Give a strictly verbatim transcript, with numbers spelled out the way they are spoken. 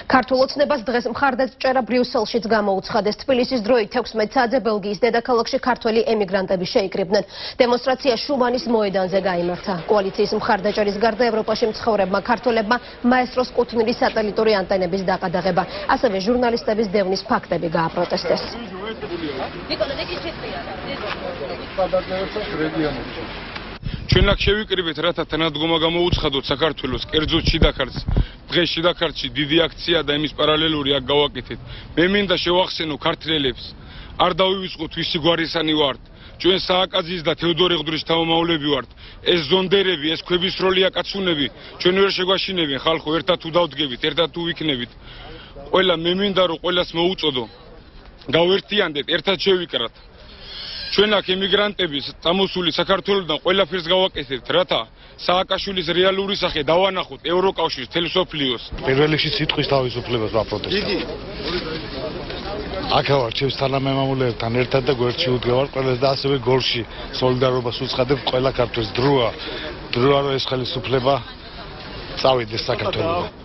ქართულ ოცნებას დღეს მხარდაჭერა ბრიუსელშიც გამოუცხადეს. თბილისის დროით თექვსმეტ საათზე ბელგიის დედაქალაქში ქართველი ემიგრანტები შეიკრიბნენ. დემონსტრაცია შუმანის მოედანზე გაიმართა. კოალიციის მხარდაჭერის გარდა ევროპაში მცხოვრებმა ქართველებმა მაესტროს კუთვნილის სატელიტური ანტენების დაყადაღება, ასევე ჟურნალისტების დევნის ფაქტები გააპროტესტეს. ჩვენ აქ შევიკრიბეთ, რათა თანადგომა გამოუცხადოთ საქართველოს კერძოდ შიდაქართს. დღეს შიდაქართში დიდი აქცია და იმის პარალელური აქ გავაკეთეთ. მე მინდა შევახსენო ქართველებს, არ დავივიწყოთ ვისი გვარისანი ვართ. ჩვენ სააკაძის და თეოდორ եղდურის თავმოყრილები ვართ. ეს ზონდერები, ეს ქვებისროლია კაცუნები, ჩვენ ვერ შეგვაშინებენ ხალხო, ერთად თუ დავდგებით, ერთად თუ ვიქნებით. ყველა მე მინდა რომ ყველას მოუწოდო. გავერთიანდეთ, ერთად შევიკრათ. ჩვენ აქ ემიგრანტების წამოსული საქართველოსთან ყველაფერს გავაკეთებთ, რათა სააკაშვილის რეალური სახე დავანახოთ ევროკავშირს, თელ მსოფლიოს. პირველ რიგში სიტყვის თავისუფლებას ვაპროტესტებთ. აქ ვარ ჩემს თანამემამულეებთან ერთად და გვერდში უდგევარ ყველას და ასევე გორში სოლიდარობას უცხადებთ ყველა ქართველს. დროა, დროა რომ ეს ხელისუფლება წავიდეს საქართველოში.